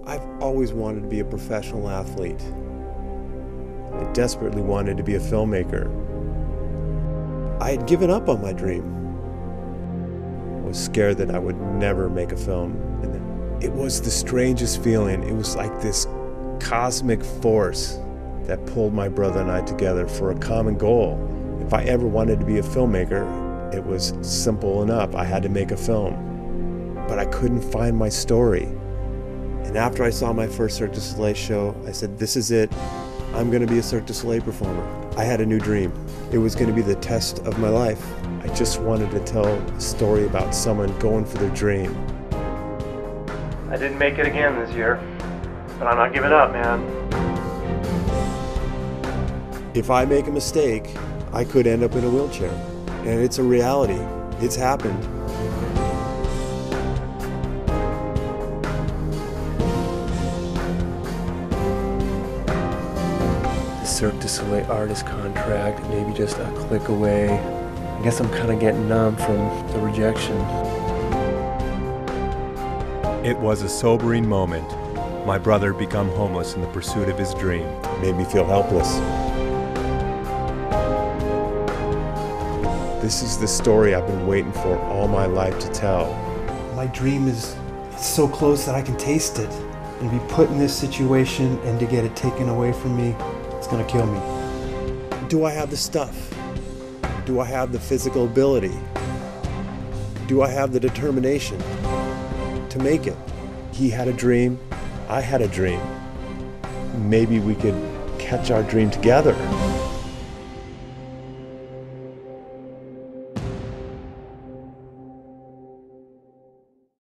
I've always wanted to be a professional athlete. I desperately wanted to be a filmmaker. I had given up on my dream. I was scared that I would never make a film. And then it was the strangest feeling. It was like this cosmic force that pulled my brother and I together for a common goal. If I ever wanted to be a filmmaker, it was simple enough. I had to make a film. But I couldn't find my story. And after I saw my first Cirque du Soleil show, I said, this is it. I'm going to be a Cirque du Soleil performer. I had a new dream. It was going to be the test of my life. I just wanted to tell a story about someone going for their dream. I didn't make it again this year, but I'm not giving up, man. If I make a mistake, I could end up in a wheelchair. And it's a reality. It's happened. Cirque du Soleil artist contract, maybe just a click away. I guess I'm kind of getting numb from the rejection. It was a sobering moment. My brother become homeless in the pursuit of his dream. It made me feel helpless. This is the story I've been waiting for all my life to tell. My dream is so close that I can taste it. And to be put in this situation and to get it taken away from me, it's gonna kill me. Do I have the stuff? Do I have the physical ability? Do I have the determination to make it? He had a dream, I had a dream. Maybe we could catch our dream together.